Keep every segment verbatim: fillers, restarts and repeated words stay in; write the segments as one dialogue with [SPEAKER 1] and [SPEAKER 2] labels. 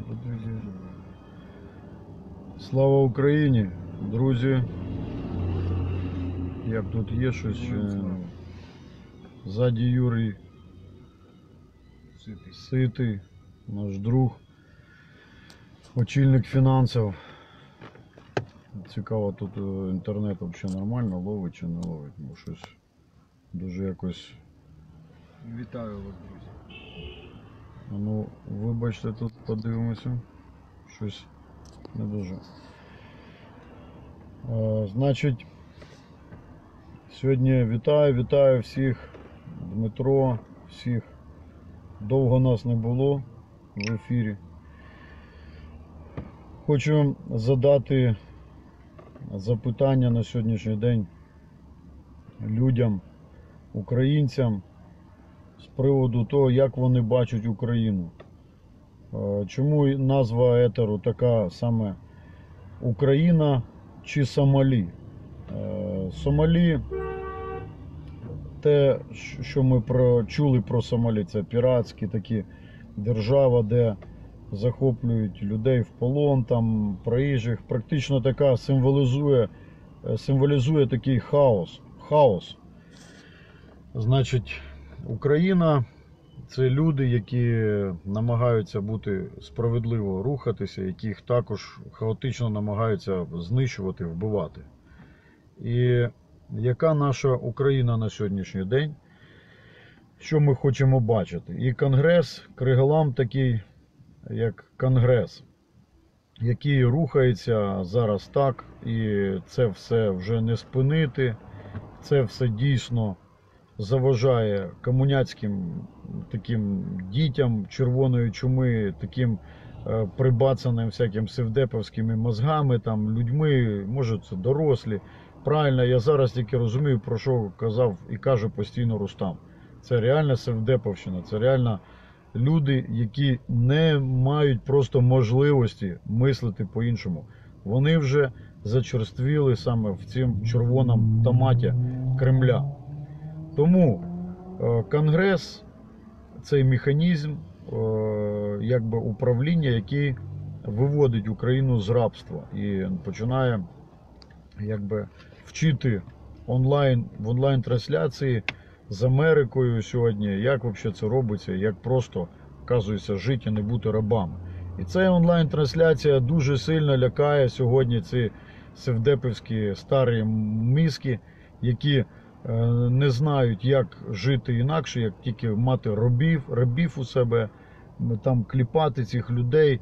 [SPEAKER 1] Слава Україні, друзі. Як тут є щось? Ззаді Юрій
[SPEAKER 2] Ситий.
[SPEAKER 1] Ситий, наш друг, очільник фінансів. Цікаво, тут інтернет взагалі нормально ловить чи не ловить, бо щось дуже якось...
[SPEAKER 2] Вітаю вас, друзі.
[SPEAKER 1] Ну, вибачте, тут подивимося. Щось не дуже. А, значить, сьогодні вітаю, вітаю всіх, Дмитро, всіх. Довго нас не було в ефірі. Хочу задати запитання на сьогоднішній день людям, українцям, з приводу того, як вони бачать Україну. Чому назва етеру така саме Україна чи Сомалі? Сомалі, те, що ми чули про Сомалі, це піратські такі держава, де захоплюють людей в полон, там проїжджих. Практично така символізує, символізує такий хаос. Хаос. Значить, Україна – це люди, які намагаються бути справедливо рухатися, яких також хаотично намагаються знищувати, вбивати. І яка наша Україна на сьогоднішній день? Що ми хочемо бачити? І Конгрес, Криголам такий, як Конгрес, який рухається зараз так, і це все вже не спинити, це все дійсно заважає комуняцьким таким дітям червоної чуми, таким е, прибацаним всяким севдеповськими мозгами, там, людьми, може це дорослі. Правильно, я зараз тільки розумію, про що казав і каже постійно Рустам. Це реальна севдеповщина, це реально люди, які не мають просто можливості мислити по-іншому. Вони вже зачерствіли саме в цьому червоному томаті Кремля. Тому Конгрес – цей механізм якби управління, який виводить Україну з рабства і починає якби вчити онлайн, в онлайн-трансляції з Америкою сьогодні, як взагалі це робиться, як просто, оказується, жити і не бути рабами. І ця онлайн-трансляція дуже сильно лякає сьогодні ці севдепівські старі мізки, які не знають, як жити інакше, як тільки мати рабів, рабів у себе, там кліпати цих людей,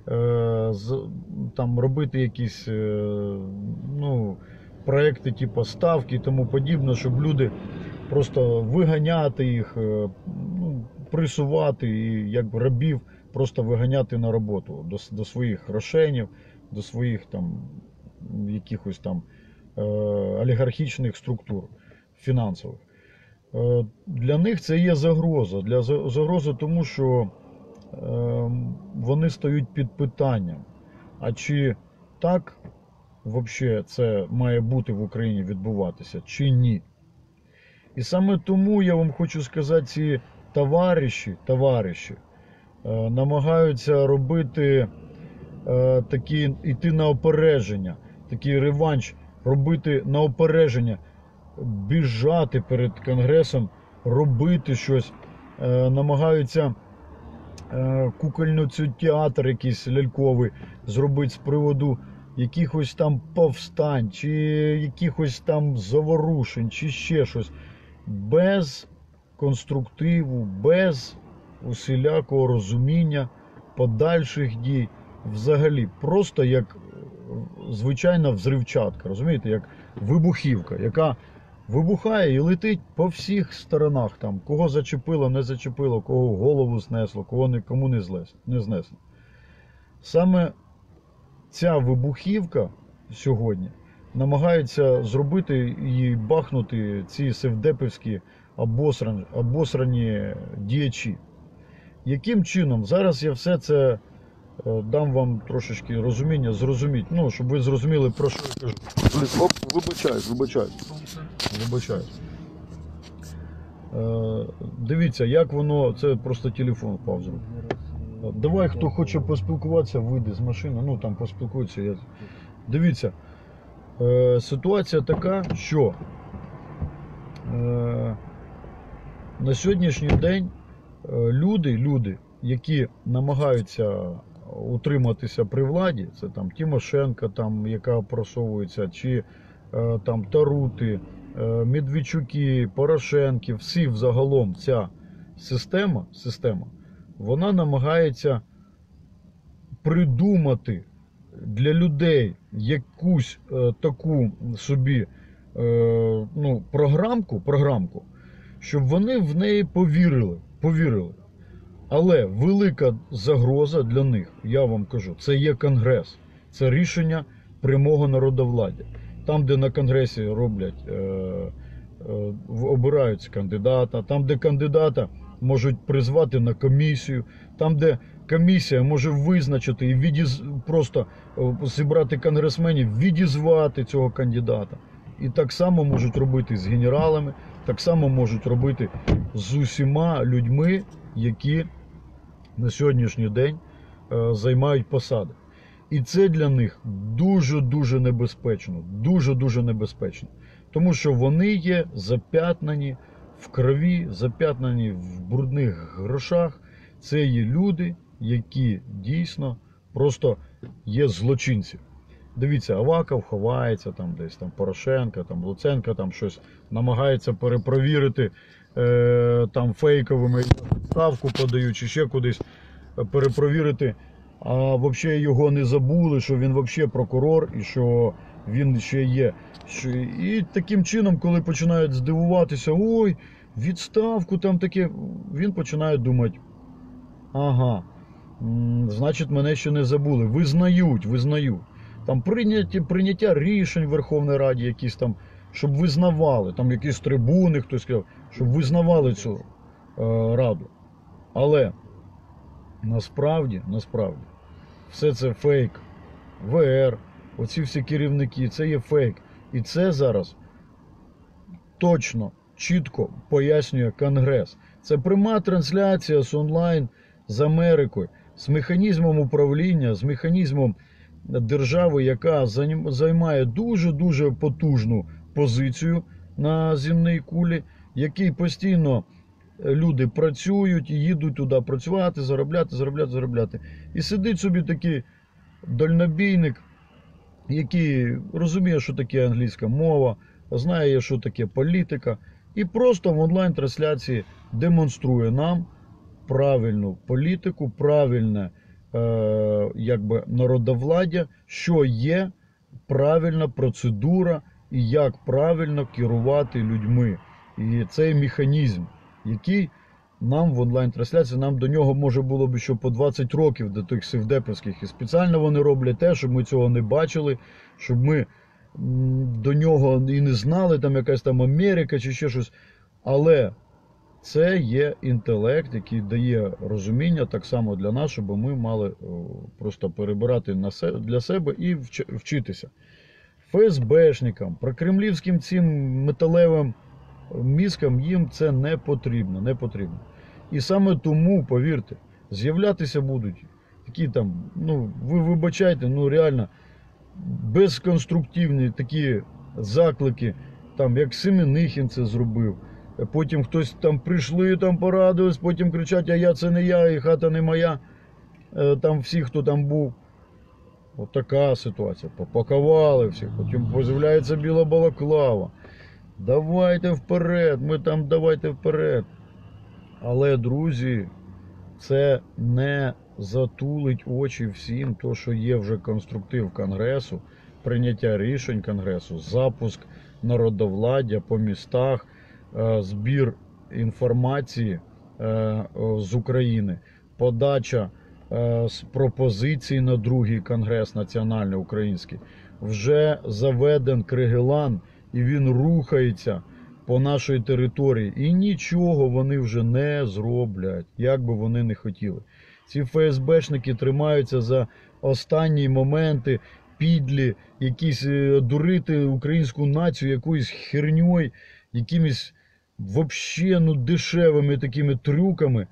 [SPEAKER 1] там робити якісь ну, проекти типу ставки і тому подібне, щоб люди просто виганяти їх, ну, присувати і якби рабів просто виганяти на роботу до, до своїх рошенів, до своїх там якихось там олігархічних структур фінансових. Для них це є загроза. Для загроза тому, що вони стають під питанням. А чи так взагалі це має бути в Україні відбуватися, чи ні? І саме тому я вам хочу сказати, ці товариші, товариші намагаються робити такі, йти на опередження, такий реванш, робити на опередження, біжати перед Конгресом, робити щось, намагаються кукольну цю театр якийсь ляльковий зробити з приводу якихось там повстань, чи якихось там заворушень, чи ще щось. Без конструктиву, без усілякого розуміння подальших дій. Взагалі, просто як звичайна взривчатка, розумієте, як вибухівка, яка вибухає і летить по всіх сторонах, там, кого зачепило, не зачепило, кого голову знесло, кого нікому не, не знесло. Саме ця вибухівка сьогодні намагається зробити і бахнути ці севдепівські обосрані, обосрані діячі. Яким чином? Зараз я все це дам вам трошечки розуміння, зрозуміть, ну, щоб ви зрозуміли, про що я кажу. Оп, вибачаюсь, вибачаюсь. Вибачаюсь. Е, дивіться, як воно, це просто телефон впав з рук. Давай, хто хоче поспілкуватися, вийде з машини, ну там поспілкується. Я... Дивіться, е, ситуація така, що е, на сьогоднішній день е, люди, люди, які намагаються утриматися при владі, це там Тимошенко, там, яка просовується, чи е, там Тарути, е, Медведчуки, Порошенки, всі взагалом ця система, система, вона намагається придумати для людей якусь е, таку собі е, ну, програмку, програмку, щоб вони в неї повірили, повірили. Але велика загроза для них, я вам кажу, це є Конгрес. Це рішення прямого народовладдя. Там, де на Конгресі роблять, е, е, обираються кандидата, там, де кандидата можуть призвати на комісію, там, де комісія може визначити і відіз... просто зібрати конгресменів, відізвати цього кандидата. І так само можуть робити з генералами, так само можуть робити з усіма людьми, які на сьогоднішній день е, займають посади. І це для них дуже-дуже небезпечно. Дуже-дуже небезпечно. Тому що вони є зап'ятнані в крові, зап'ятнані в брудних грошах. Це є люди, які дійсно просто є злочинці. Дивіться, Аваков ховається, там десь там Порошенко, там Луценко, там щось намагається перепровірити, е, там фейковими ставку подають, чи ще кудись перепровірити. А взагалі його не забули, що він взагалі прокурор і що він ще є. І таким чином, коли починають здивуватися, ой, відставку там таке, він починає думати, ага, значить мене ще не забули. Визнають, визнають. Там прийняття, прийняття рішень в Верховній Раді якісь там, щоб визнавали, там якісь трибуни, хтось сказав, щоб визнавали цю е, раду. Але насправді, насправді, все це фейк. ВР, оці всі керівники, це є фейк. І це зараз точно, чітко пояснює Конгрес. Це пряма трансляція з онлайн з Америкою, з механізмом управління, з механізмом держави, яка займає дуже-дуже потужну позицію на земній кулі, який постійно люди працюють і їдуть туди працювати, заробляти, заробляти, заробляти. І сидить собі такий дальнобійник, який розуміє, що таке англійська мова, знає, що таке політика, і просто в онлайн-трансляції демонструє нам правильну політику, правильне е, якби народовладдя, що є правильна процедура і як правильно керувати людьми. І цей механізм, який нам в онлайн-трансляції, нам до нього може було б ще по двадцять років, до тих севдепівських. І спеціально вони роблять те, щоб ми цього не бачили, щоб ми до нього і не знали, там якась там Америка чи ще щось. Але це є інтелект, який дає розуміння так само для нас, щоб ми мали просто перебирати для себе і вчитися. ФСБшникам, прокремлівським цим металевим мізкам їм це не потрібно, не потрібно. І саме тому, повірте, з'являтися будуть такі там, ну, ви вибачайте, ну реально, безконструктивні такі заклики, там, як Семенихін це зробив. Потім хтось там прийшли, там порадились, потім кричать, а я це не я, і хата не моя. Там всі, хто там був. От така ситуація. Попакували всіх, потім з'являється біла балаклава. Давайте вперед, ми там давайте вперед. Але, друзі, це не затулить очі всім, то, що є вже конструктив Конгресу, прийняття рішень Конгресу, запуск народовладдя по містах, збір інформації з України, подача пропозицій на другий Конгрес національний український. Вже заведен Кригелан, і він рухається по нашій території. І нічого вони вже не зроблять, як би вони не хотіли. Ці ФСБшники тримаються за останні моменти, підлі, якісь дурити українську націю якоюсь херньою, якимись вообще ну, дешевими такими трюками.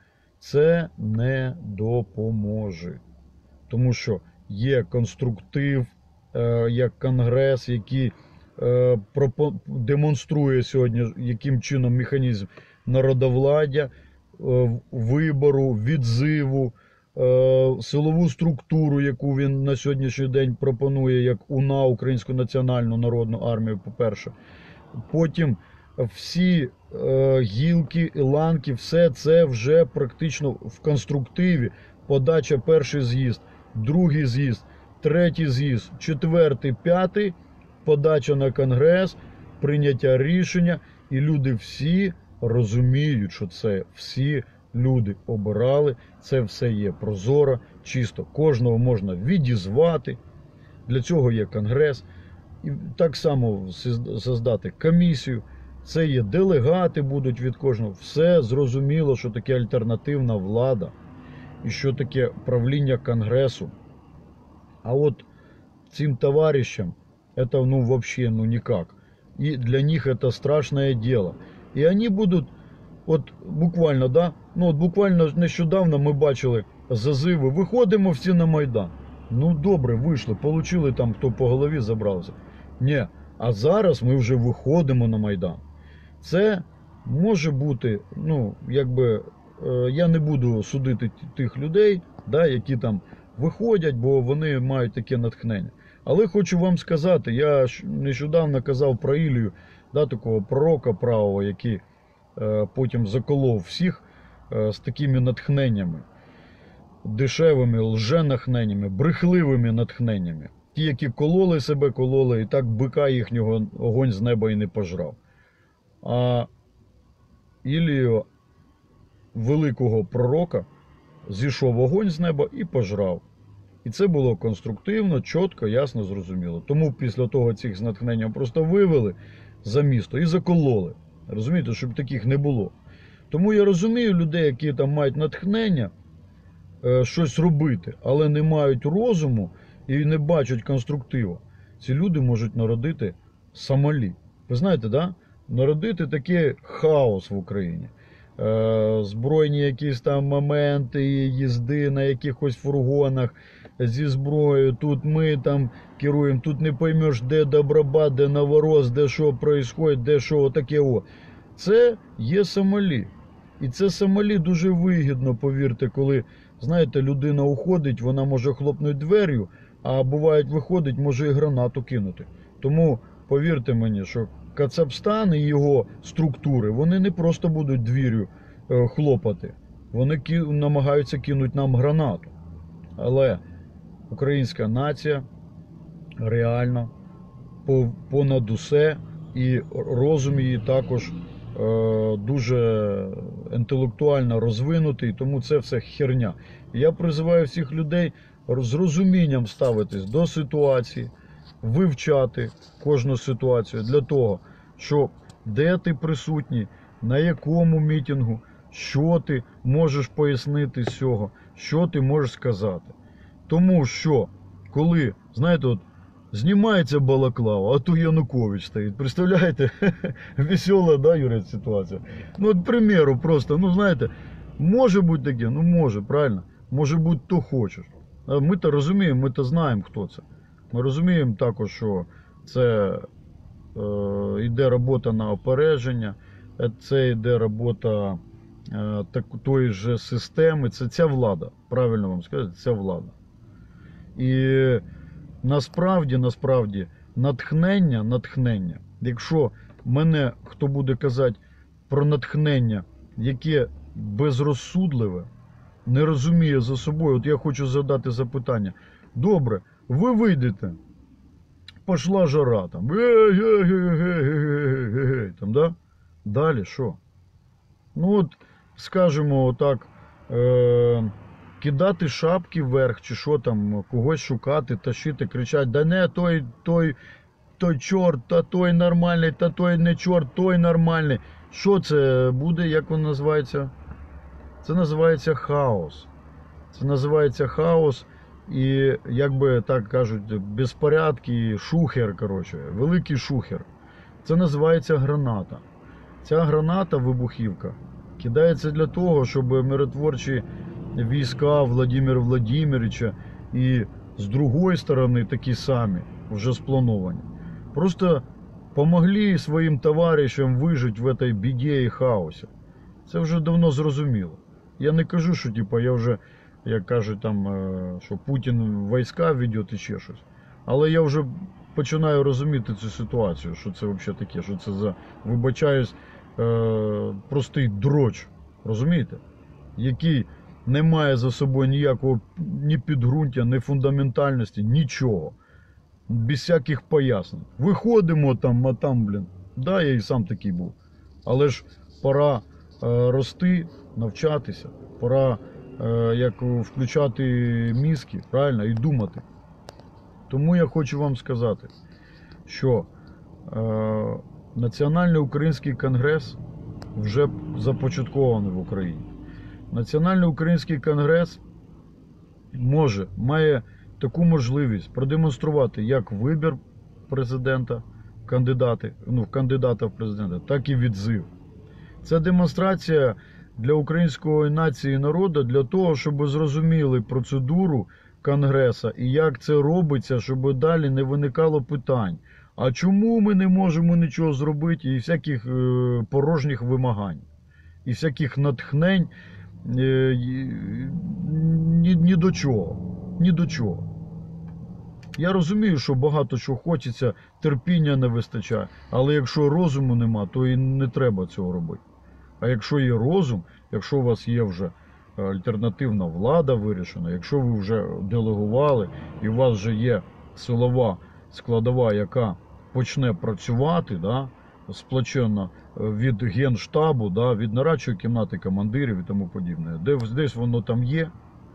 [SPEAKER 1] це не допоможе. Тому що є конструктив, е, як Конгрес, який е, пропо- демонструє сьогодні, яким чином механізм народовладдя, е, вибору, відзиву, е, силову структуру, яку він на сьогоднішній день пропонує, як УНА, Українську національну народну армію, по-перше. Потім всі е, гілки, ланки, все це вже практично в конструктиві. Подача перший з'їзд, другий з'їзд, третій з'їзд, четвертий, п'ятий, подача на Конгрес, прийняття рішення. І люди всі розуміють, що це всі люди обирали, це все є прозоро, чисто. Кожного можна відізвати. Для цього є Конгрес. І так само создати комісію. Це є делегати будуть від кожного. Все зрозуміло, що таке альтернативна влада і що таке правління Конгресу. А от цим товарищам это ну вообще ну никак. И для них это страшное дело. И они будут, от буквально, да, ну от буквально нещодавно ми бачили зазиви, виходимо всі на Майдан. Ну добре, вийшли, получили там, хто по голові забрався. Ні, а зараз ми вже виходимо на Майдан. Це може бути, ну, якби, я не буду судити тих людей, да, які там виходять, бо вони мають таке натхнення. Але хочу вам сказати, я нещодавно казав про Ілію, да, такого пророка правого, який е, потім заколов всіх е, з такими натхненнями, дешевими, лженатхненнями, брехливими натхненнями. Ті, які кололи себе, кололи, і так бика їхнього огонь з неба і не пожрав. А Ілію, великого пророка, зійшов огонь з неба і пожрав. І це було конструктивно, чітко, ясно, зрозуміло. Тому після того цих з натхненням просто вивели за місто і закололи. Розумієте, щоб таких не було. Тому я розумію людей, які там мають натхнення е, щось робити, але не мають розуму і не бачать конструктиву. Ці люди можуть народити самалі. Ви знаєте, да? Народити такий хаос в Україні. Е, збройні якісь там моменти, їзди на якихось фургонах зі зброєю. Тут ми там керуємо, тут не поймеш, де Добробат, де Новорос, де що відбувається, де що таке. О. Це є самолі. І це самолі дуже вигідно, повірте, коли, знаєте, людина уходить, вона може хлопнути дверю, а буває виходить, може і гранату кинути. Тому повірте мені, що Кацапстан і його структури, вони не просто будуть двір'ю е, хлопати, вони ки... намагаються кинути нам гранату. Але українська нація реально понад усе, і розум її також е, дуже інтелектуально розвинутий, тому це все херня. І я призиваю всіх людей з розумінням ставитись до ситуації, вивчати кожну ситуацію для того, щоб де ти присутній, на якому мітингу, що ти можеш пояснити з цього, що ти можеш сказати. Тому що, коли, знаєте, от, знімається балаклава, а то Янукович стоїть. Представляєте? Весела, да, Юрій, ситуація? Ну, от, к примеру, просто, ну, знаєте, може бути таке, ну, може, правильно? Може бути, хто хочеш. Ми-то розуміємо, ми-то знаємо, хто це. Ми розуміємо також, що це е, йде робота на опередження, це йде робота е, так, тої ж системи, це ця влада, правильно вам сказати, ця влада. І насправді, насправді, натхнення, натхнення, якщо мене хто буде казати про натхнення, яке безрозсудливе, не розуміє за собою, от я хочу задати запитання. Добре, ви вийдете, пішла жара, там, ей-ей-ей-ей-ей-ей-ей, там, да? Далі що? Ну от, скажімо отак, е- кидати шапки вверх, чи що там, когось шукати, тащити, кричати, да не, той, той, той чорт, та той нормальний, та той не чорт, той нормальний. Що це буде, як воно називається? Це називається хаос. Це називається хаос і, як би так кажуть, безпорядки, шухер, коротше, великий шухер. Це називається граната. Ця граната, вибухівка, Кидається для того, щоб миротворчі війська Владимира Владимировича і з другої сторони такі самі, вже сплановані, просто помогли своїм товаришам вижити в цій біді і хаосі. Це вже давно зрозуміло. Я не кажу, що типу, я вже, як кажуть, там, що Путін війська веде і ще щось. Але я вже починаю розуміти цю ситуацію, що це взагалі таке, що це за, вибачаюсь, е, простий дроч, розумієте? Який не має за собою ніякого ні підґрунтя, ні фундаментальності, нічого. Без всяких пояснень. Виходимо там, а там, блін, да, я і сам такий був. Але ж пора е, рости, навчатися, пора е, як включати мізки, правильно, і думати. Тому я хочу вам сказати, що е, Національний український конгрес вже започаткований в Україні. Національний український конгрес може, має таку можливість продемонструвати як вибір президента, кандидати, ну, кандидата в президента, так і відзив. Це демонстрація для української нації і народу для того, щоб зрозуміли процедуру Конгреса і як це робиться, щоб далі не виникало питань. А чому ми не можемо нічого зробити і всяких е, порожніх вимагань, і всяких натхнень е, ні, ні до чого, ні до чого. Я розумію, що багато чого хочеться, терпіння не вистачає, але якщо розуму нема, то і не треба цього робити. А якщо є розум, якщо у вас є вже альтернативна влада вирішена, якщо ви вже делегували і у вас вже є силова складова, яка почне працювати, да, сплоченно від Генштабу, да, від нарадчої кімнати командирів і тому подібне, десь, десь воно там є,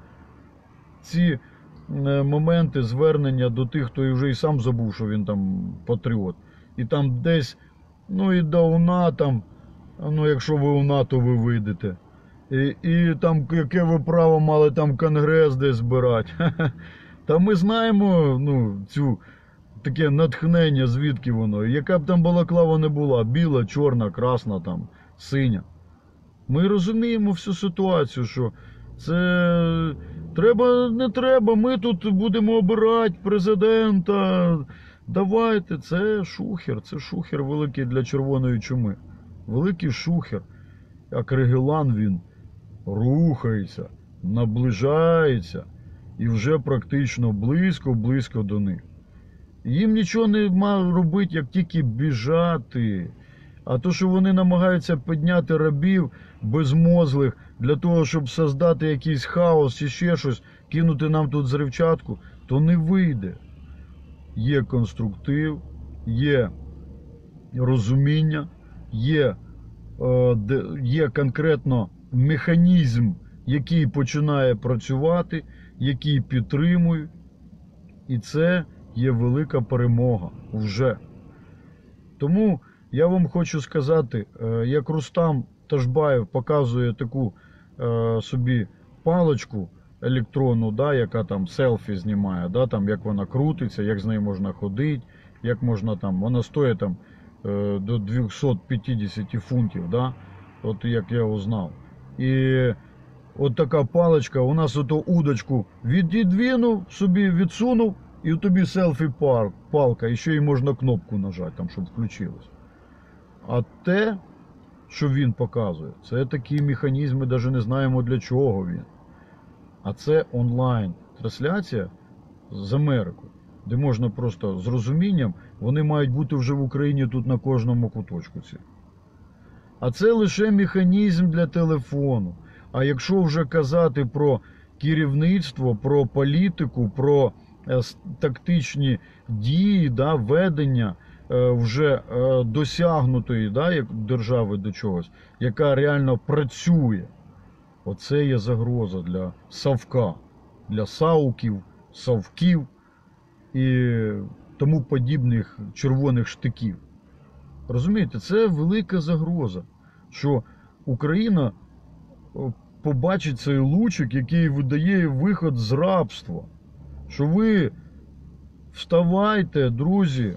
[SPEAKER 1] ці моменти звернення до тих, хто вже і сам забув, що він там патріот, і там десь, ну і до УНА там, ну якщо ви УНА, то ви вийдете. І, і там, яке ви право мали там конгрес десь збирати. Та ми знаємо, ну, цю, таке натхнення, звідки воно. Яка б там балаклава не була, біла, чорна, красна, там, синя. Ми розуміємо всю ситуацію, що це треба, не треба, ми тут будемо обирати президента. Давайте, це шухер, це шухер великий для червоної чуми. Великий шухер. Як Регелан він рухається, наближається і вже практично близько-близько до них. Їм нічого не має робити, як тільки біжати. А то, що вони намагаються підняти рабів безмозглих для того, щоб создати якийсь хаос чи ще щось, кинути нам тут взривчатку, то не вийде. Є конструктив, є розуміння, є, е, є конкретно механізм, який починає працювати, який підтримує, і це є велика перемога вже. Тому я вам хочу сказати, як Рустам Ташбаєв показує таку е, собі паличку електронну, да, яка там селфі знімає, да, там, як вона крутиться, як з нею можна ходити, як можна там, вона стоїть там е, до двісті п'ятдесят фунтів, да, от як я узнав. І от така паличка, у нас ото удочку віддвинув, собі відсунув, і тобі селфі-палка, і ще й можна кнопку нажати, там, щоб включилось. А те, що він показує, це такі механізми, навіть не знаємо для чого він. А це онлайн-трансляція з Америки, де можна просто з розумінням, вони мають бути вже в Україні тут на кожному куточку ці. А це лише механізм для телефону. А якщо вже казати про керівництво, про політику, про е, тактичні дії, да, ведення е, вже е, досягнутої, да, як держави до чогось, яка реально працює, оце є загроза для Савка, для Сауків, Савків і тому подібних червоних штиків. Розумієте, це велика загроза, що Україна побачить цей лучик, який видає виход з рабства. Що ви вставайте, друзі,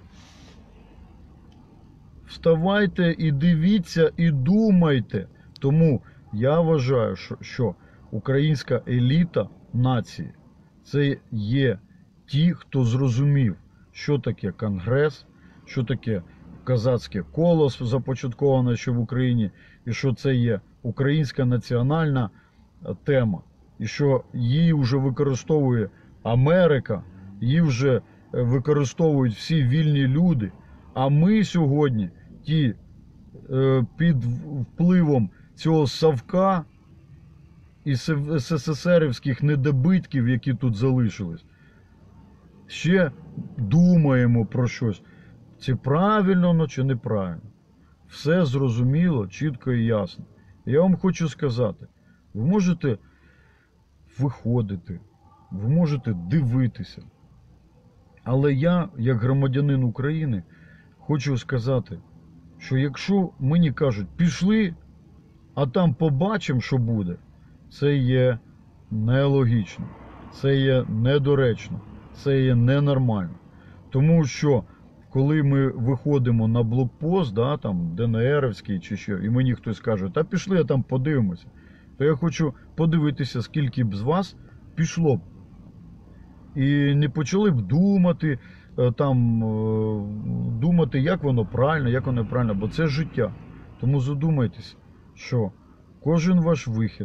[SPEAKER 1] вставайте і дивіться, і думайте. Тому Я вважаю, що, що українська еліта нації це є ті, хто зрозумів, що таке Конгрес, що таке козацьке коло започатковане ще в Україні, і що це є українська національна тема, і що її вже використовує Америка, її вже використовують всі вільні люди. А ми сьогодні, ті під впливом цього совка і СССРівських недобитків, які тут залишились, ще думаємо про щось. Чи правильно воно, чи неправильно. Все зрозуміло, чітко і ясно. Я вам хочу сказати, ви можете виходити, ви можете дивитися. Але я, як громадянин України, хочу сказати, що якщо мені кажуть, пішли, а там побачимо, що буде, це є нелогічно, це є недоречно, це є ненормально. Тому що, коли ми виходимо на блокпост, да, там, ДНРівський чи що, і мені хтось каже, та пішли, а там подивимося, то я хочу подивитися, скільки б з вас пішло б. І не почали б думати, там, думати, як воно правильно, як воно неправильно, бо це життя. Тому задумайтесь, що кожен ваш вихід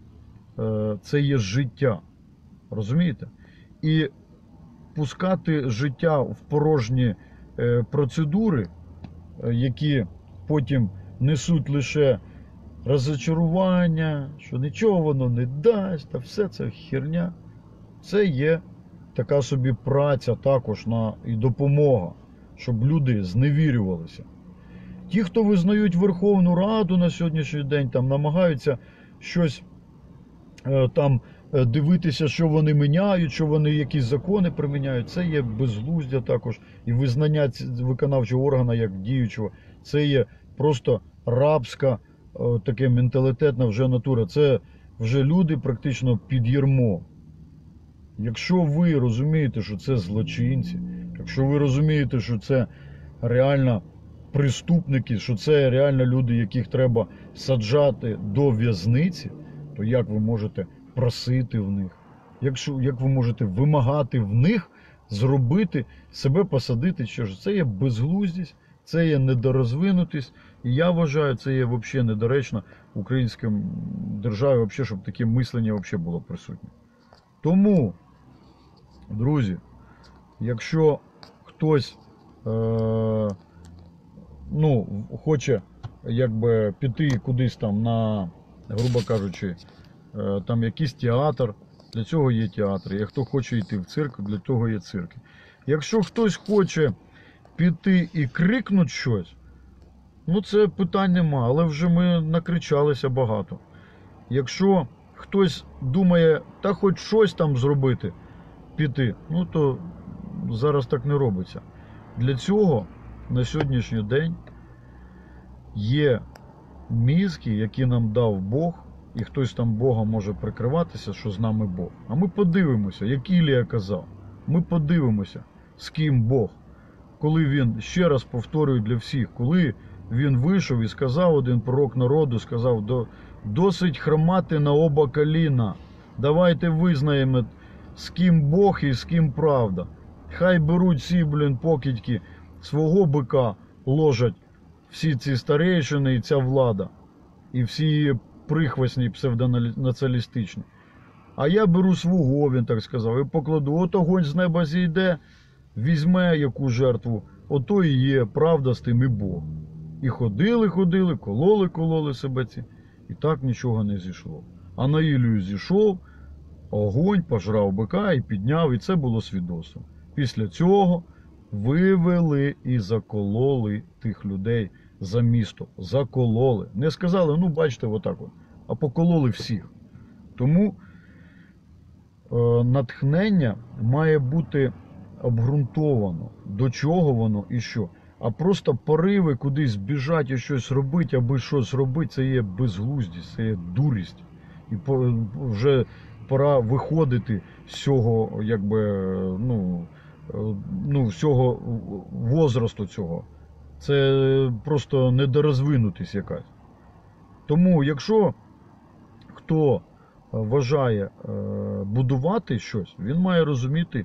[SPEAKER 1] – це є життя. Розумієте? І пускати життя в порожні процедури, які потім несуть лише розчарування, що нічого воно не дасть, та все це херня, це є така собі праця також на, і допомога, щоб люди зневірювалися. Ті, хто визнають Верховну Раду на сьогоднішній день, там намагаються щось е, там дивитися, що вони міняють, що вони якісь закони приміняють, це є безглуздя також. І визнання виконавчого органу як діючого, це є просто рабська, е, таке менталітетна вже натура. Це вже люди практично під ярмом. Якщо ви розумієте, що це злочинці, якщо ви розумієте, що це реально преступники, що це реально люди, яких треба саджати до в'язниці, то як ви можете просити в них? Якщо, як ви можете вимагати в них зробити, себе посадити? Що ж, це є безглуздість, це є недорозвинутість. І я вважаю, це є взагалі недоречно в українській державі, взагалі, щоб таке мислення взагалі було присутнє. Тому, друзі, якщо хтось е, ну, хоче якби піти кудись там на, грубо кажучи, е, там якийсь театр, для цього є театр. Як хто хоче йти в цирк, для того є цирки. Якщо хтось хоче піти і крикнути щось, ну це питань нема, але вже ми накричалися багато. Якщо хтось думає, та хоч щось там зробити, піти, ну то зараз так не робиться. Для цього на сьогоднішній день є мізки, які нам дав Бог, і хтось там Бога може прикриватися, що з нами Бог. А ми подивимося, як Ілія казав, ми подивимося, з ким Бог. Коли він, ще раз повторюю для всіх, коли він вийшов і сказав, один пророк народу, сказав, досить хромати на оба коліна, давайте визнаємо, з ким Бог і з ким правда. Хай беруть всі, блін, покидьки свого бика, ложать всі ці старейшини і ця влада, і всі прихвостні псевдонаціоналістичні. А я беру свого, він так сказав, і покладу, от огонь з неба зійде, візьме яку жертву, ото і є правда з тим і Бог. І ходили, ходили, кололи, кололи себе ці, і так нічого не зійшло. А на Ілію зійшов, огонь пожрав бика і підняв, і це було свідоцтво. Після цього вивели і закололи тих людей за місто. Закололи. Не сказали, ну бачите, отак от. А покололи всіх. Тому е, натхнення має бути обґрунтовано, до чого воно і що. А просто пориви кудись біжати і щось робити, аби щось робити, це є безглуздість, це є дурість. І по, вже пора виходити з цього, якби, ну, ну, всього возрасту цього. Це просто недорозвинутість якась. Тому, якщо хто вважає е, будувати щось, він має розуміти,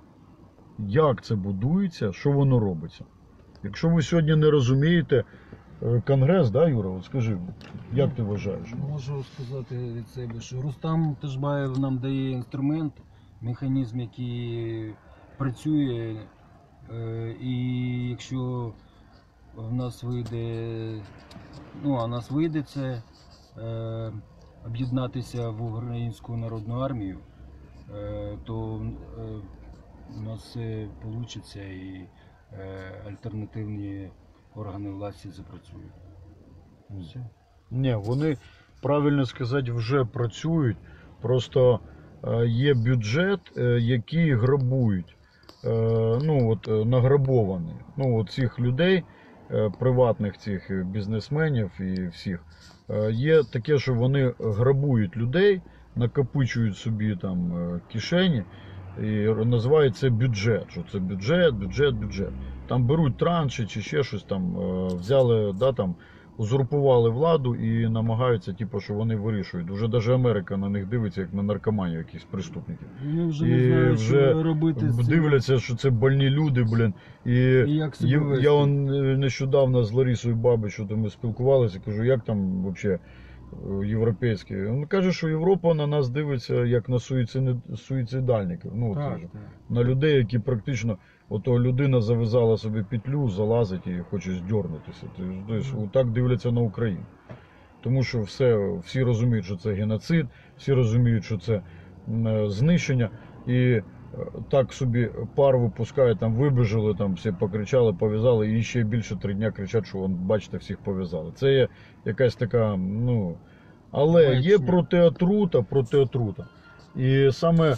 [SPEAKER 1] як це будується, що воно робиться. Якщо ви сьогодні не розумієте, е, Конгрес, да, Юра, от скажи, як ти вважаєш?
[SPEAKER 3] Можу сказати від себе, що Рустам Ташбаєв нам дає інструмент, механізм, який працює, е, і якщо в нас вийде, ну а в нас вийде це е, об'єднатися в Українську народну армію, е, то е, у нас все вийде і е, альтернативні органи власті запрацюють. Все.
[SPEAKER 1] Ні, вони, правильно сказати, вже працюють. Просто е, є бюджет, е, який грабують. Е, ну, от, е, награбований. Ну, от цих людей, е, приватних цих бізнесменів і всіх. Е, є таке, що вони грабують людей, накопичують собі там е, кишені. І називають це бюджет. Що це бюджет, бюджет, бюджет. Там беруть транші чи ще щось там, е, взяли, да, там, узурпували владу і намагаються, типу, що вони вирішують. Уже навіть Америка на них дивиться, як на наркоманів якихось преступників.
[SPEAKER 3] Вони вже
[SPEAKER 1] І
[SPEAKER 3] не знають,
[SPEAKER 1] вже
[SPEAKER 3] що робити з цим.
[SPEAKER 1] дивляться, що це больні люди, блін. І,
[SPEAKER 3] І як себе
[SPEAKER 1] я,
[SPEAKER 3] вести.
[SPEAKER 1] я он нещодавно з Ларисою Бабичем ми спілкувалися, кажу, як там взагалі європейські. Він каже, що Європа на нас дивиться як на суїцид- суїцидальників. Ну, от
[SPEAKER 3] Так,
[SPEAKER 1] каже.
[SPEAKER 3] так.
[SPEAKER 1] На людей, які практично, ото людина зав'язала собі петлю, залазить і хоче здьорнутися. Тобто, так дивляться на Україну. Тому що все, всі розуміють, що це геноцид, всі розуміють, що це м, знищення. І е, так собі пар випускають, там вибіжали, там всі покричали, пов'язали, і ще більше три дня кричать, що вон, бачите, всіх пов'язали. Це є якась така, ну. Але є
[SPEAKER 3] Маячня.
[SPEAKER 1] протиотрута, протиотрута. І саме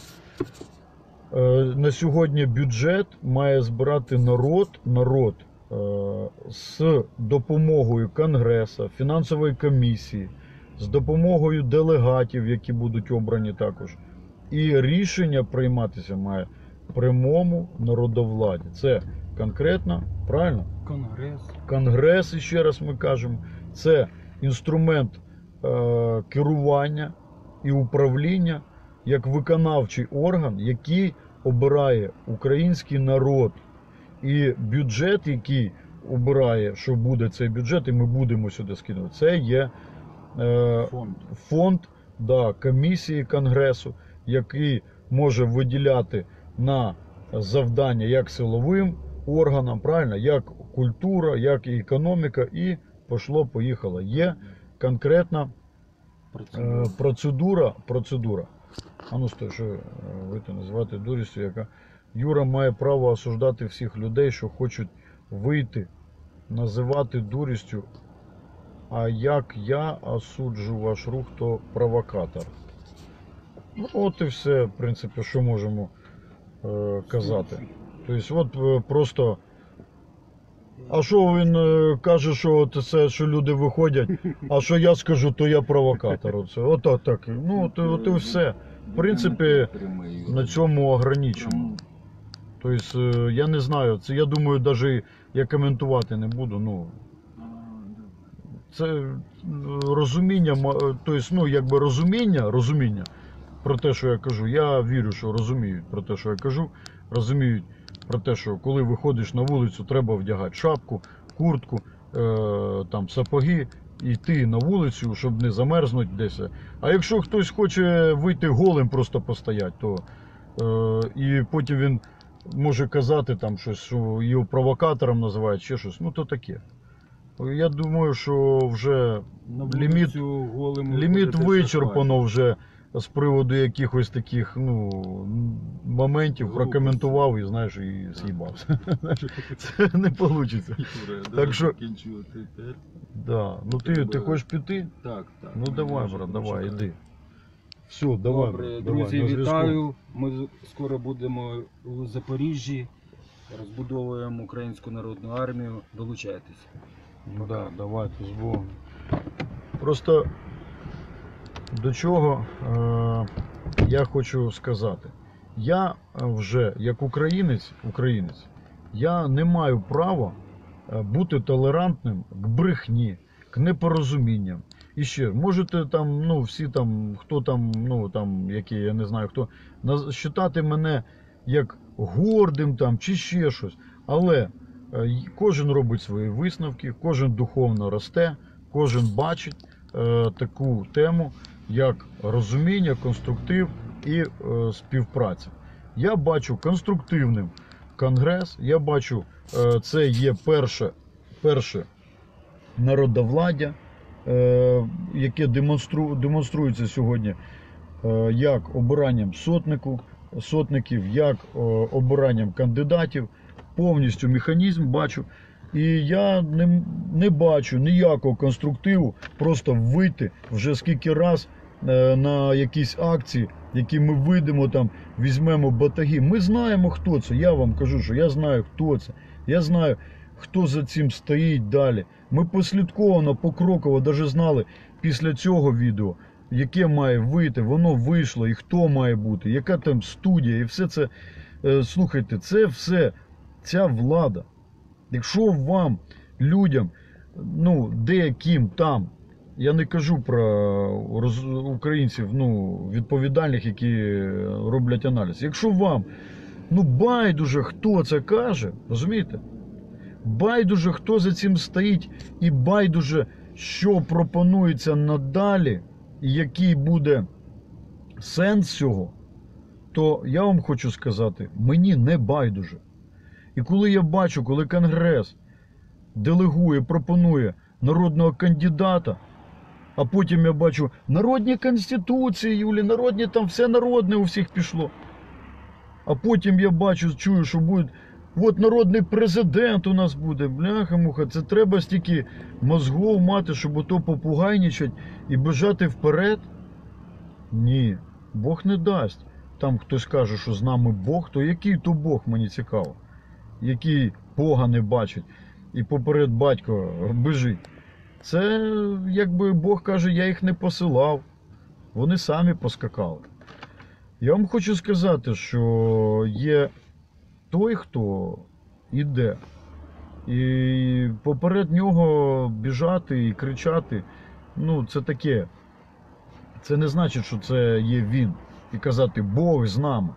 [SPEAKER 1] е, на сьогодні бюджет має збирати народ, народ е, з допомогою Конгресу, фінансової комісії, з допомогою делегатів, які будуть обрані також. І рішення прийматися має прямому народовладі. Це конкретно, правильно?
[SPEAKER 3] Конгрес.
[SPEAKER 1] Конгрес, ще раз ми кажемо, це інструмент е, керування і управління як виконавчий орган, який обирає український народ. І бюджет, який обирає, що буде цей бюджет, і ми будемо сюди скинути, це є е,
[SPEAKER 3] Фонд.
[SPEAKER 1] фонд, да, комісії Конгресу, який може виділяти на завдання як силовим органам, правильно, як культура, як і економіка, і пошло-поїхало. Є конкретна е, процедура, процедура. А ну стой, що е, ви це називаєте дурістю, яка Юра має право осуждати всіх людей, що хочуть вийти, називати дурістю. А як я осуджу ваш рух, то провокатор. Ну, от і все, в принципі, що можемо е, казати. Тобто, от е, просто. А що він е, каже, що от це, що люди виходять, а що я скажу, то я провокатор. Оце. От так. Ну, от, от і все. В принципі, на цьому ограничено. Тобто, е, я не знаю, це я думаю, навіть я коментувати не буду. Ну, це е, розуміння, ма- тобто, ну, якби розуміння, розуміння про те, що я кажу. Я вірю, що розуміють про те, що я кажу. Розуміють про те, що коли виходиш на вулицю, треба вдягати шапку, куртку, е, там, сапоги, і йти на вулицю, щоб не замерзнути десь. А якщо хтось хоче вийти голим, просто постояти, то е, і потім він може казати там щось, що його провокатором називають, ще щось, ну то таке. Я думаю, що вже ліміт, ліміт вичерпано вже з приводу якихось таких, ну, моментів, прокоментував і, знаєш, і з'їбався. Це не вийде. Так що, да. Ну ти, ти хочеш піти?
[SPEAKER 3] Так, так.
[SPEAKER 1] Ну давай, брат, давай, іди. Все, давай,
[SPEAKER 3] Добре,
[SPEAKER 1] брат,
[SPEAKER 3] друзі,
[SPEAKER 1] давай, на зв'язку.
[SPEAKER 3] вітаю. Ми скоро будемо у Запоріжжі. Розбудовуємо Українську народну армію. Долучайтесь.
[SPEAKER 1] Ну да, давайте з Богом. Просто до чого е, я хочу сказати. Я вже, як українець, українець, я не маю права бути толерантним к брехні, к непорозумінням, І ще, можете там, ну, всі там, хто там, ну, там, які, я не знаю, хто, считати мене як гордим там, чи ще щось. Але е, кожен робить свої висновки, кожен духовно росте, кожен бачить е, таку тему, як розуміння, конструктив і е, співпраця. Я бачу конструктивним конгрес, я бачу, е, це є перше, перше народовладдя, е, яке демонстру, демонструється сьогодні е, як обиранням сотнику, сотників, як е, обиранням кандидатів, повністю механізм бачу. І я не, не бачу ніякого конструктиву просто вийти вже скільки раз е, на якісь акції, які ми вийдемо там, візьмемо батаги. Ми знаємо, хто це. Я вам кажу, що я знаю, хто це. Я знаю, хто за цим стоїть далі. Ми послідковано, покроково навіть знали після цього відео, яке має вийти, воно вийшло і хто має бути, яка там студія і все це. Е, слухайте, це все, ця влада. Якщо вам, людям, ну, деяким там, я не кажу про роз... українців, ну, відповідальних, які роблять аналіз. Якщо вам, ну, байдуже, хто це каже, розумієте? Байдуже, хто за цим стоїть, і байдуже, що пропонується надалі, і який буде сенс цього, то я вам хочу сказати, мені не байдуже. І коли я бачу, коли Конгрес делегує, пропонує народного кандидата, а потім я бачу народні конституції, Юлі, народні, там все народне у всіх пішло. А потім я бачу, чую, що буде, от народний президент у нас буде, бляха-муха, це треба стільки мозгов мати, щоб ото попугайничать і бежати вперед? Ні, Бог не дасть. Там хтось каже, що з нами Бог, то який то Бог, мені цікаво. Який Бога не бачить і поперед батька бежить. Це, якби Бог каже, я їх не посилав. Вони самі поскакали. Я вам хочу сказати, що є той, хто іде. І поперед нього біжати і кричати, ну, це таке. Це не значить, що це є він. І казати, Бог з нами.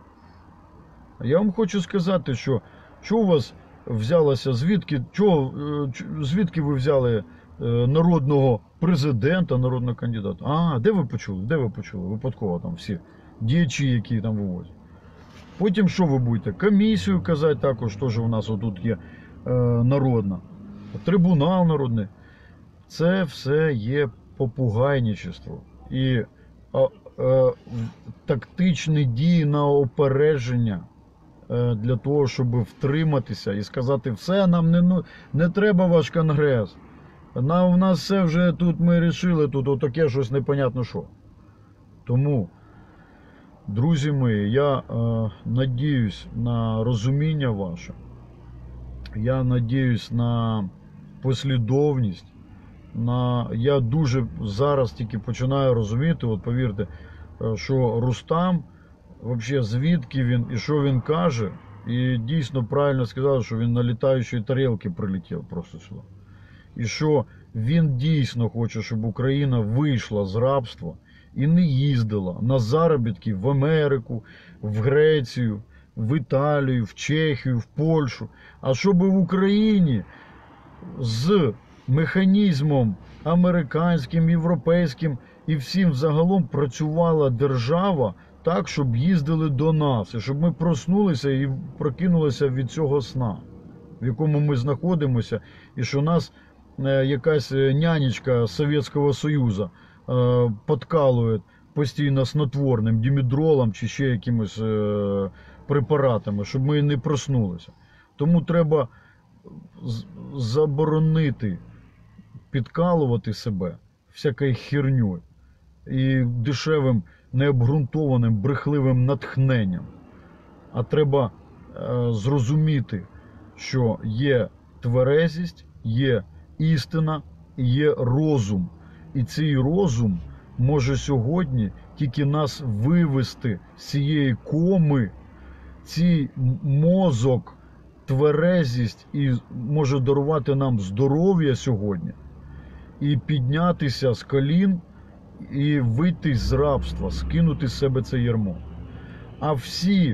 [SPEAKER 1] Я вам хочу сказати, що що у вас взялося, звідки, чого, звідки ви взяли народного президента, народного кандидата? А, де ви почули? Де ви почули? Випадково там всі діячі, які там вивозять. Потім що ви будете? Комісію казати також, теж у нас отут є е, народна. Трибунал народний. Це все є попугайничество. І а, е, тактичні дії на опередження е, для того, щоб втриматися і сказати, все, нам не, ну, не треба ваш конгрес. Нам, у нас все вже тут ми вирішили, тут отаке щось непонятно що. Тому, друзі мої, я е, надіюсь на розуміння ваше. Я надіюсь на послідовність. На... Я дуже зараз тільки починаю розуміти, от повірте, що Рустам, взагалі, звідки він і що він каже, і дійсно правильно сказав, що він на літаючій тарілці прилетів просто сюди. І що він дійсно хоче, щоб Україна вийшла з рабства і не їздила на заробітки в Америку, в Грецію, в Італію, в Чехію, в Польщу, а щоб в Україні з механізмом американським, європейським і всім загалом працювала держава так, щоб їздили до нас, і щоб ми проснулися і прокинулися від цього сна, в якому ми знаходимося, і що нас якась нянечка Совєтського Союзу подкалує постійно снотворним, дімедролом чи ще якимось препаратами, щоб ми не проснулися. Тому треба заборонити підкалувати себе всякою херньою і дешевим, необґрунтованим, брехливим натхненням. А треба е, зрозуміти, що є тверезість, є істина, є розум. І цей розум може сьогодні тільки нас вивести з цієї коми, цей мозок, тверезість і може дарувати нам здоров'я сьогодні. і піднятися з колін і вийти з рабства, скинути з себе це ярмо. А всі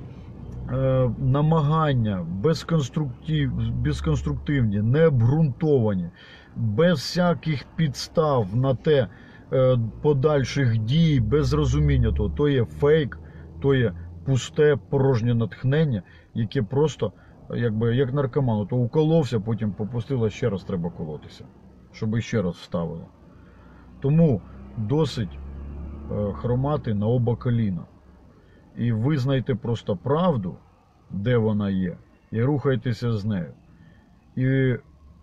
[SPEAKER 1] е, намагання безконструктив, безконструктивні, необґрунтовані, без всяких підстав на те е, подальших дій, без розуміння того, то є фейк, то є пусте, порожнє натхнення, яке просто, якби, як наркоман, то уколовся, потім попустило, ще раз треба колотися, щоб ще раз вставили. Тому досить е, хромати на оба коліна. І визнайте просто правду, де вона є, і рухайтеся з нею. І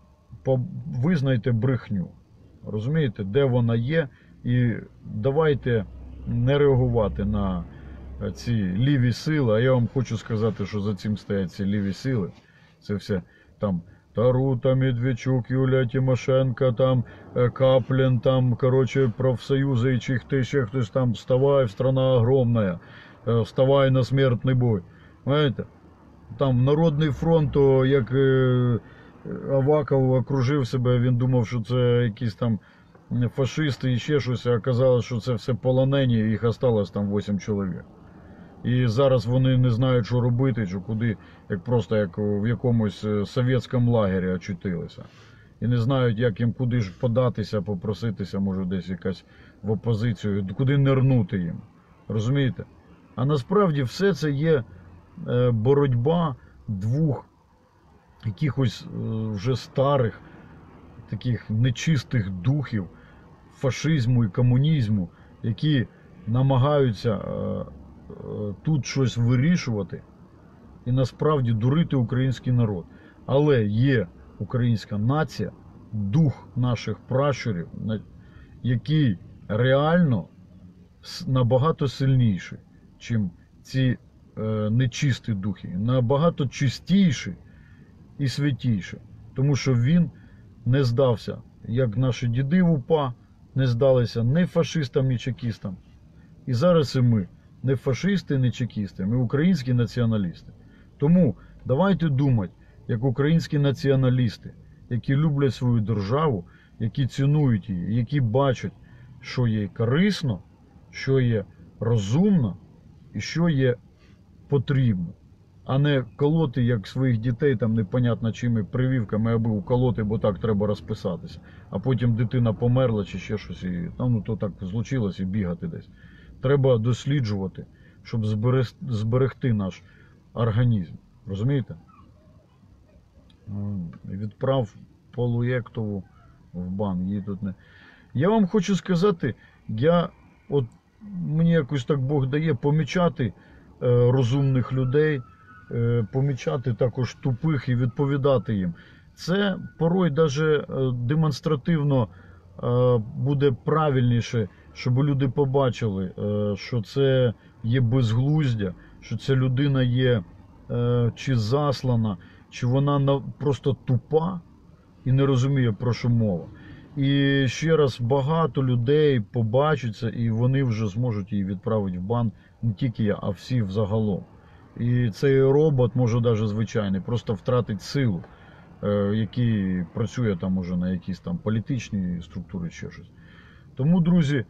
[SPEAKER 1] визнайте брехню. Розумієте, де вона є, і давайте не реагувати на ці ліві сили. А я вам хочу сказати, що за цим стоять ці ліві сили. Це все там Тарута, Медведчук, Юлія Тимошенко, там Каплін, там, короче, профсоюзи, чи хто ще хтось там, вставай, страна огромная, вставай на смертний бой. Знаєте? Там Народний фронт, то як Аваков окружив себе, він думав, що це якісь там фашисти і ще щось, а оказалось, що це все полонені, їх осталось там вісім чоловік. І зараз вони не знають, що робити, чи куди, як просто як в якомусь совєтському лагері очутилися. І не знають, як їм куди ж податися, попроситися, може десь якась в опозицію, куди нирнути їм. Розумієте? А насправді все це є боротьба двох якихось вже старих, таких нечистих духів фашизму і комунізму, які намагаються тут щось вирішувати і насправді дурити український народ. Але є українська нація, дух наших пращурів, який реально набагато сильніший, чим ці е, нечисті духи, набагато чистіший і святіший. Тому що він не здався, як наші діди в УПА не здалися ні фашистам, ні чекістам. І зараз і ми не фашисти, не чекісти, ми українські націоналісти. Тому давайте думати, як українські націоналісти, які люблять свою державу, які цінують її, які бачать, що є корисно, що є розумно і що є потрібно. А не колоти, як своїх дітей, там непонятно чими прививками, аби уколоти, бо так треба розписатися. А потім дитина померла чи ще щось, і ну, то так злучилось і бігати десь. Треба досліджувати, щоб зберегти наш організм. Розумієте? Відправ Полуєктову в бан. Її тут не... Я вам хочу сказати, я, от, мені якось так Бог дає помічати е, розумних людей, е, помічати також тупих і відповідати їм. Це порой навіть демонстративно е, буде правильніше, щоб люди побачили, е, що це є безглуздя, що ця людина є е, чи заслана, чи вона просто тупа і не розуміє, про що мова. І ще раз, багато людей побачаться, і вони вже зможуть її відправити в бан, не тільки я, а всі взагалом. І цей робот, може навіть звичайний, просто втратить силу, який працює там уже на якісь там політичні структури чи щось. Тому, друзі,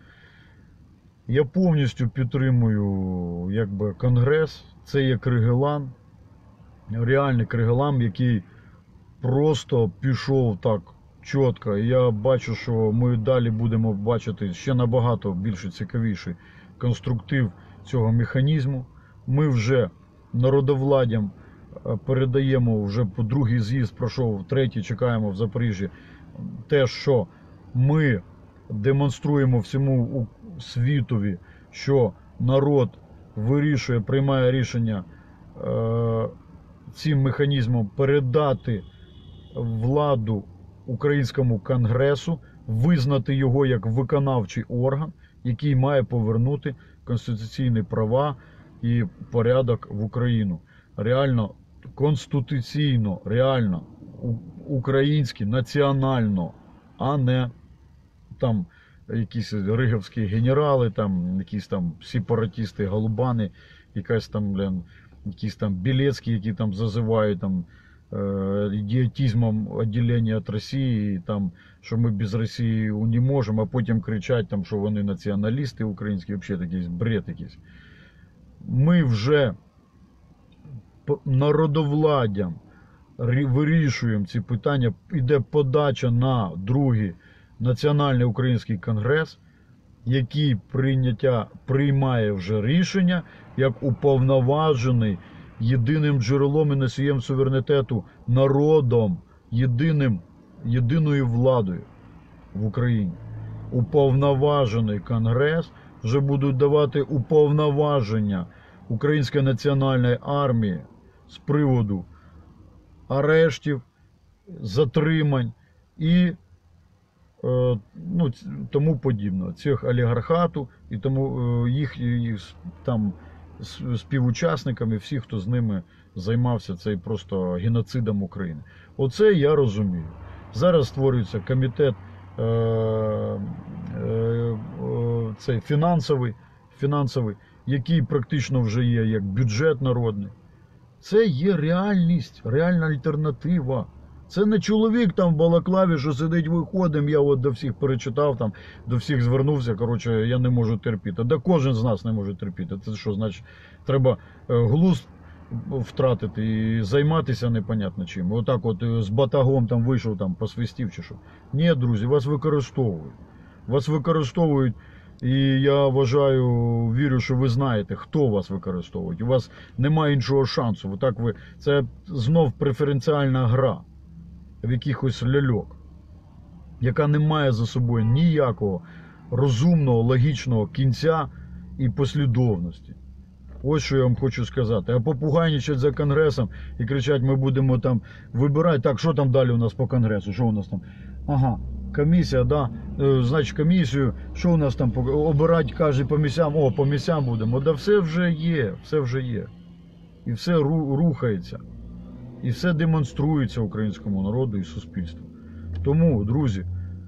[SPEAKER 1] я повністю підтримую якби Конгрес. Це є Кригелан, реальний Кригелан, який просто пішов так чітко. Я бачу, що ми далі будемо бачити ще набагато більше цікавіший конструктив цього механізму. Ми вже народовладдям передаємо, вже по другий з'їзд пройшов, третій чекаємо в Запоріжжі, те, що ми демонструємо всьому світові, що народ вирішує, приймає рішення е, цим механізмом передати владу Українському Конгресу, визнати його як виконавчий орган, який має повернути конституційні права і порядок в Україну. Реально, конституційно, реально, український, національно, а не там якісь риговські генерали, там якісь там сепаратисти, голубани, якась там, блін, якісь там Білецькі, які там зазивають там э, идиотизмом отделения от Росії, і там, що ми без Росії не можемо, а потім кричать, там, що вони націоналісти українські, взагалі такий бред якийсь. Ми вже народовладдям вирішуємо ці питання, іде подача на другий Національний український конгрес, який прийняття, приймає вже рішення, як уповноважений єдиним джерелом і носієм суверенітету народом, єдиним, єдиною владою в Україні. Уповноважений конгрес вже будуть давати уповноваження Української національної армії з приводу арештів, затримань і е, ну, тому подібного. Цих олігархату і тому е, їх, їх там співучасниками, всі, хто з ними займався цей просто геноцидом України. Оце я розумію. Зараз створюється комітет е, е, е, цей фінансовий, фінансовий, який практично вже є як бюджет народний. Це є реальність, реальна альтернатива. Це не чоловік там в балаклаві, що сидить виходимо, я от до всіх перечитав, там, до всіх звернувся, коротше, я не можу терпіти. Да кожен з нас не може терпіти. Це що, значить, треба глузд втратити і займатися непонятно чим. Отак от з батагом там вийшов, там посвистів чи що. Ні, друзі, вас використовують. Вас використовують. І я вважаю, вірю, що ви знаєте, хто вас використовує. У вас немає іншого шансу. Отак ви... Це знов преференціальна гра в якихось ляльок, яка не має за собою ніякого розумного, логічного кінця і послідовності. Ось що я вам хочу сказати. А попугайничать за Конгресом і кричать, ми будемо там вибирати. Так, що там далі у нас по Конгресу? Що у нас там? Ага. Комісія, да, значить комісію, що у нас там, обирати каже по місцям, о, по місцям будемо, да все вже є, все вже є. І все рухається, і все демонструється українському народу і суспільству. Тому, друзі,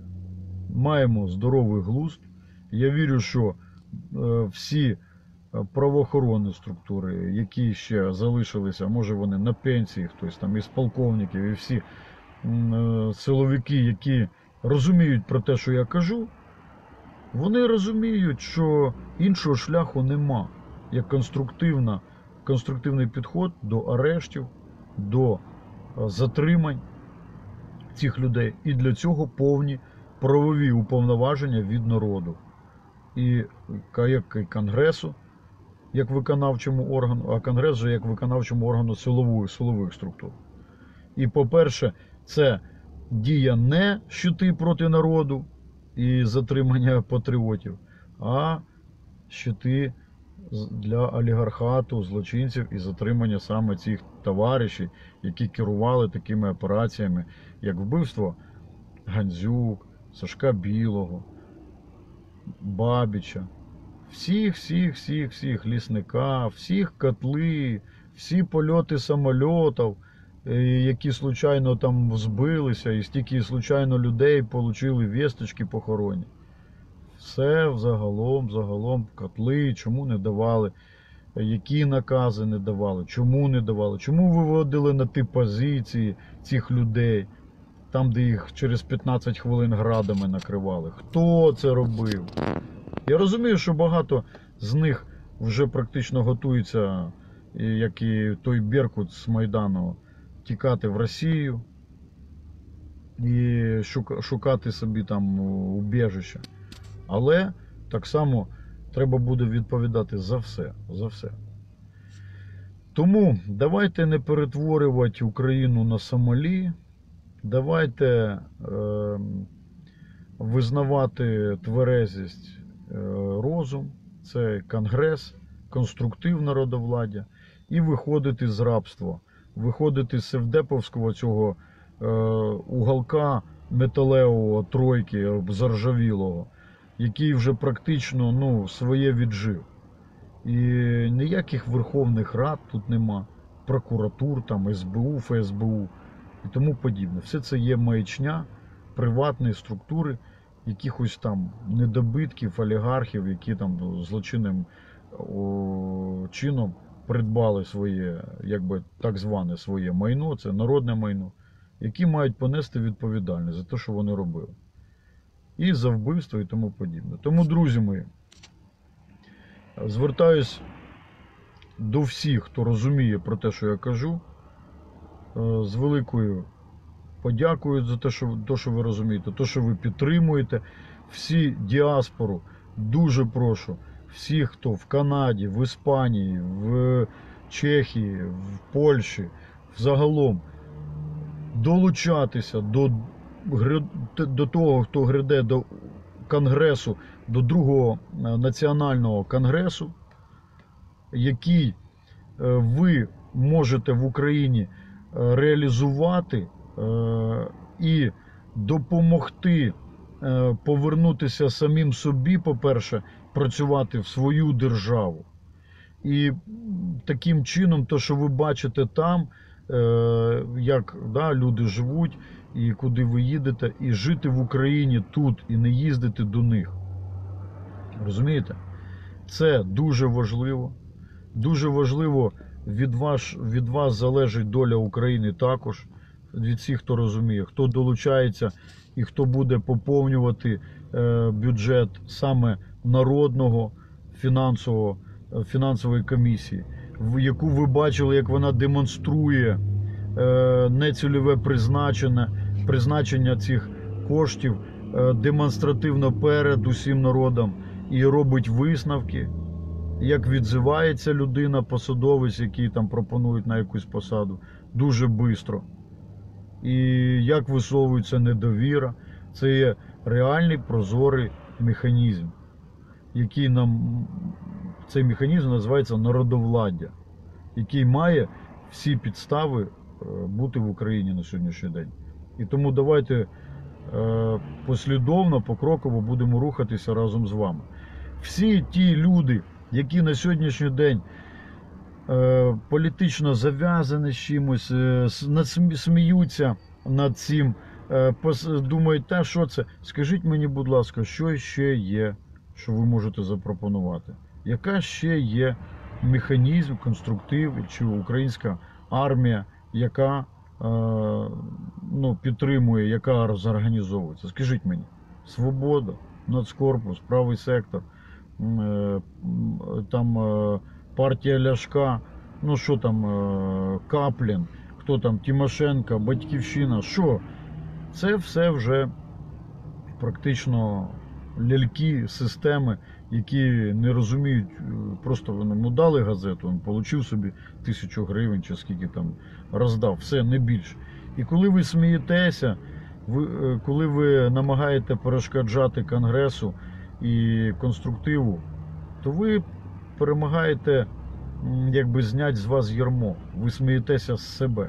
[SPEAKER 1] маємо здоровий глузд. Я вірю, що всі правоохоронні структури, які ще залишилися, може вони на пенсії, хтось там із полковників, і всі силовики, які розуміють про те, що я кажу, вони розуміють, що іншого шляху нема, як конструктивна, конструктивний підход до арештів, до затримань цих людей. І для цього повні правові уповноваження від народу. І як і Конгресу, як виконавчому органу, а Конгрес же як виконавчому органу силових, силових структур. І, по-перше, це дія не щити проти народу і затримання патріотів, а щити для олігархату, злочинців і затримання саме цих товаришів, які керували такими операціями, як вбивство Гандзюк, Сашка Білого, Бабіча, всіх, всіх, всіх, всіх, Лісника, всіх котли, всі польоти самольотів, які случайно там збилися, і стільки случайно людей отримали вісточки похоронні. Все взагалом, загалом, котли, чому не давали, які накази не давали, чому не давали, чому виводили на ті позиції цих людей, там, де їх через п'ятнадцять хвилин градами накривали. Хто це робив? Я розумію, що багато з них вже практично готуються, як і той Беркут з Майдану, тікати в Росію і шукати собі там убіжище. Але так само треба буде відповідати за все, за все. Тому давайте не перетворювати Україну на Сомалі, давайте е, визнавати тверезість, е, розум, це Конгрес, конструктив народовладдя, і виходити з рабства, виходити з севдеповського цього е, уголка металевого тройки заржавілого, який вже практично ну, своє віджив. І ніяких верховних рад тут нема, прокуратур, там, ес бе у, еф ес бе у і тому подібне. Все це є маячня приватної структури, якихось там недобитків, олігархів, які там злочинним о, чином придбали своє, якби так зване своє майно, це народне майно, які мають понести відповідальність за те, що вони робили. І за вбивство і тому подібне. Тому, друзі мої, звертаюсь до всіх, хто розуміє про те, що я кажу, з великою подякую за те, що, те, що ви розумієте, те, що ви підтримуєте. Всі діаспору, дуже прошу, всіх, хто в Канаді, в Іспанії, в Чехії, в Польщі, взагалом, долучатися до, до того, хто гряде до Конгресу, до другого національного конгресу, який ви можете в Україні реалізувати і допомогти повернутися самим собі, по-перше, працювати в свою державу. І таким чином, то, що ви бачите там, як да, люди живуть, і куди ви їдете, і жити в Україні тут, і не їздити до них. Розумієте? Це дуже важливо. Дуже важливо, від вас, від вас залежить доля України також. Від всіх, хто розуміє, хто долучається і хто буде поповнювати е, бюджет саме народного фінансового, фінансової комісії, в яку ви бачили, як вона демонструє е, нецільове призначення, призначення цих коштів е, демонстративно перед усім народом і робить висновки, як відзивається людина, посадовець, який там пропонують на якусь посаду, дуже швидко. І як висовується недовіра, це є реальний прозорий механізм, який нам, цей механізм називається народовладдя, який має всі підстави бути в Україні на сьогоднішній день. І тому давайте послідовно, покроково будемо рухатися разом з вами. Всі ті люди, які на сьогоднішній день політично зав'язані з чимось, сміються над цим, думають, та що це? Скажіть мені, будь ласка, що ще є, що ви можете запропонувати? Яка ще є механізм, конструктив, чи українська армія, яка ну, підтримує, яка зорганізовується? Скажіть мені, Свобода, Нацкорпус, Правий сектор, там партія Ляшка, ну що там, Каплін, хто там, Тимошенко, Батьківщина, що? Це все вже практично ляльки, системи, які не розуміють, просто вони дали газету, він отримав собі тисячу гривень чи скільки там роздав, все, не більше. І коли ви смієтеся, ви, коли ви намагаєте перешкоджати Конгресу і конструктиву, то ви перемагаєте, якби зняти з вас ярмо. Ви смієтеся з себе,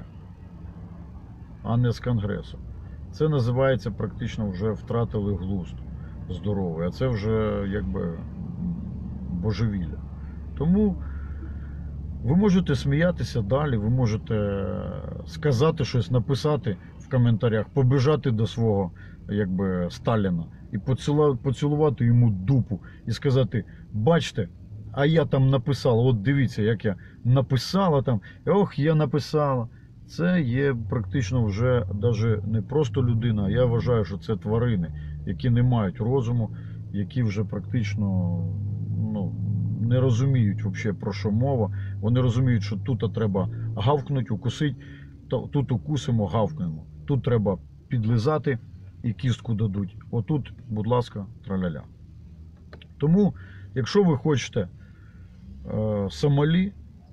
[SPEAKER 1] а не з Конгресу. Це називається практично вже втратили глузд здоровий, а це вже якби божевілля. Тому ви можете сміятися далі, ви можете сказати щось, написати в коментарях, побіжати до свого якби Сталіна і поцілувати йому дупу і сказати: бачите, а я там написала, от дивіться, як я написала там, ох, я написала. Це є практично вже навіть не просто людина, а я вважаю, що це тварини, які не мають розуму, які вже практично ну, не розуміють взагалі, про що мова. Вони розуміють, що тут треба гавкнути, укусити, тут укусимо, гавкнемо. Тут треба підлизати і кістку дадуть. Отут, будь ласка, траля-ля. Тому, якщо ви хочете е, Сомалі,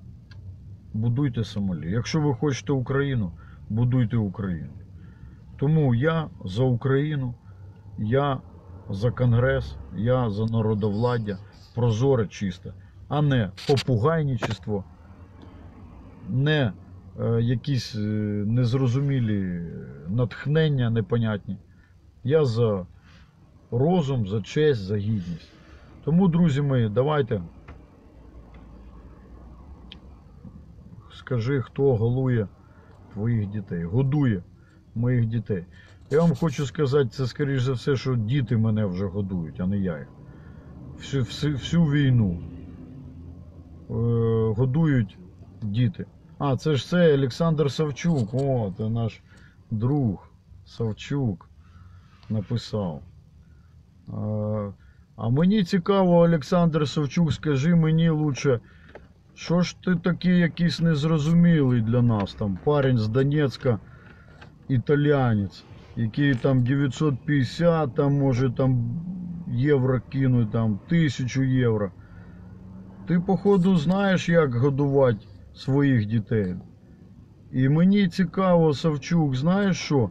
[SPEAKER 1] будуйте Сомалі. Якщо ви хочете Україну, будуйте Україну. Тому я за Україну, я за Конгрес, я за народовладдя, прозоре, чисте, а не попугайничество, не е, якісь незрозумілі натхнення непонятні. Я за розум, за честь, за гідність. Тому, друзі мої, давайте, скажи, хто голує твоїх дітей, годує моїх дітей. Я вам хочу сказати, це скоріш за все, що діти мене вже годують, а не я їх. Всю, всю, всю війну. годують діти. А, це ж це Олександр Савчук. О, це наш друг Савчук написав. А, а мені цікаво, Олександр Савчук, скажи мені лучше, що ж ти такий якийсь незрозумілий для нас, там, парень з Донецька, італіянець, який там дев'ятсот п'ятдесят, там, може, там, євро кинуть, там, тисячу євро. Ти, походу, знаєш, як годувати своїх дітей. І мені цікаво, Савчук, знаєш що?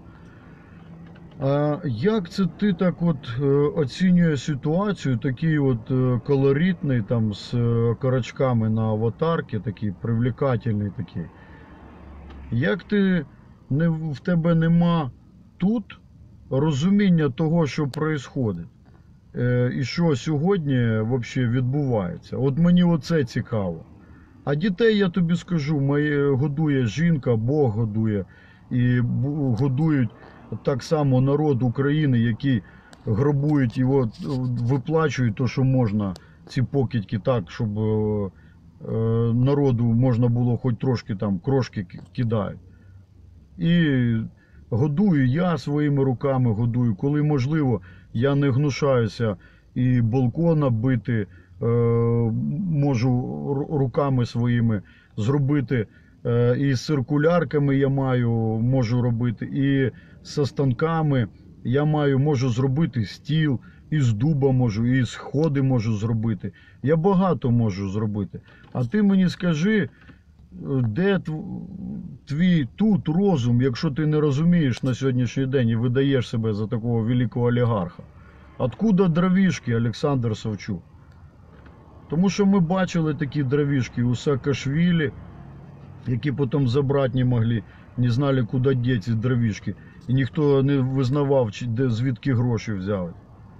[SPEAKER 1] А як це ти так от е, оцінюєш ситуацію, такий от е, колоритний, там, з е, корочками на аватарці, такий привлекательний такий. Як ти, не, в тебе нема тут розуміння того, що відбувається? Е, і що сьогодні взагалі відбувається? От мені оце цікаво. А дітей, я тобі скажу, моє, годує жінка, Бог годує. І годують так само народ України, які грабують і от, виплачують те, що можна, ці покидьки так, щоб е, народу можна було хоч трошки там крошки кидають. І годую, я своїми руками годую. Коли можливо, я не гнушаюся і балкона бити, е, можу руками своїми зробити. І з циркулярками я маю, можу робити, і з станками я маю, можу зробити стіл, і з дуба можу, і з сходи можу зробити. Я багато можу зробити. А ти мені скажи, де твій тут розум, якщо ти не розумієш на сьогоднішній день і видаєш себе за такого великого олігарха? Откуда дровішки, Олександр Савчук? Тому що ми бачили такі дровішки у Саакашвілі, які потім забрати не могли, не знали, куди діти ці дровішки. І ніхто не визнавав, де, звідки гроші взяли.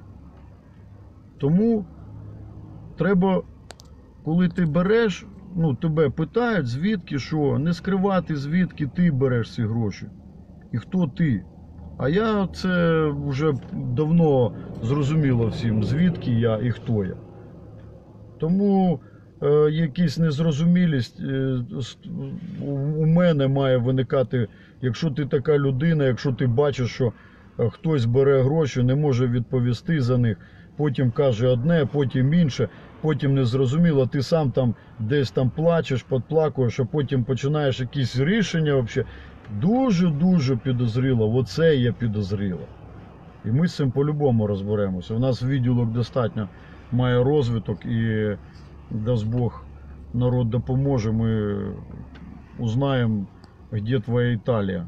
[SPEAKER 1] Тому треба, коли ти береш, ну, тебе питають, звідки, що, не скривати, звідки ти береш ці гроші. І хто ти. А я це вже давно зрозуміло всім, звідки я і хто я. Тому е, якась незрозумілість е, у мене має виникати, якщо ти така людина, якщо ти бачиш, що хтось бере гроші, не може відповісти за них, потім каже одне, потім інше, потім незрозуміло, ти сам там десь там плачеш, підплакуєш, а потім починаєш якісь рішення взагалі. Дуже-дуже підозріло, оце є підозріло. І ми з цим по-любому розберемося. У нас відділок достатньо має розвиток і, дасть Бог, народ допоможе, ми узнаємо, де твоя Італія.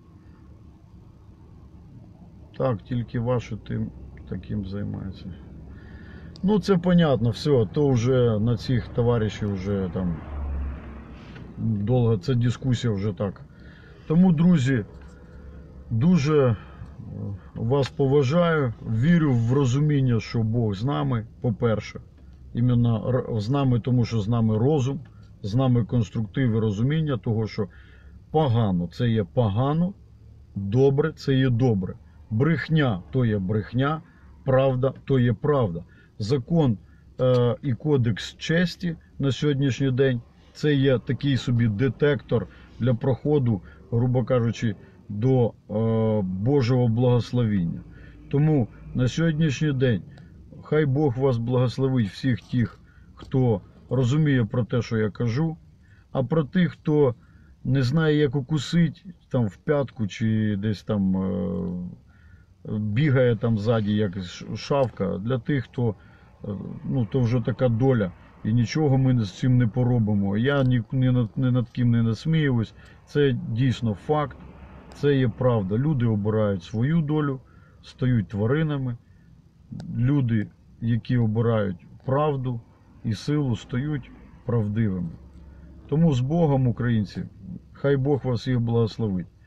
[SPEAKER 1] Так, тільки ваші тим таким займаються. Ну, це понятно, все, то вже на цих товаришів вже там довго, це дискусія вже так. Тому, друзі, дуже вас поважаю, вірю в розуміння, що Бог з нами, по-перше. Іменно з нами, тому що з нами розум, з нами конструктив і розуміння того, що погано – це є погано, добре – це є добре. Брехня – то є брехня, правда – то є правда. Закон е, і кодекс честі на сьогоднішній день – це є такий собі детектор для проходу, грубо кажучи, до е, Божого благословіння. Тому на сьогоднішній день хай Бог вас благословить всіх тих, хто розуміє про те, що я кажу, а про тих, хто не знає, як укусить там в п'ятку чи десь там е, бігає там ззаді, як шавка, для тих, хто, е, ну, то вже така доля. І нічого ми з цим не поробимо. Я ні, ні, над, ні над ким не насміюсь. Це дійсно факт. Це є правда. Люди обирають свою долю, стають тваринами. Люди, які обирають правду і силу, стають правдивими. Тому з Богом, українці, хай Бог вас всіх благословить.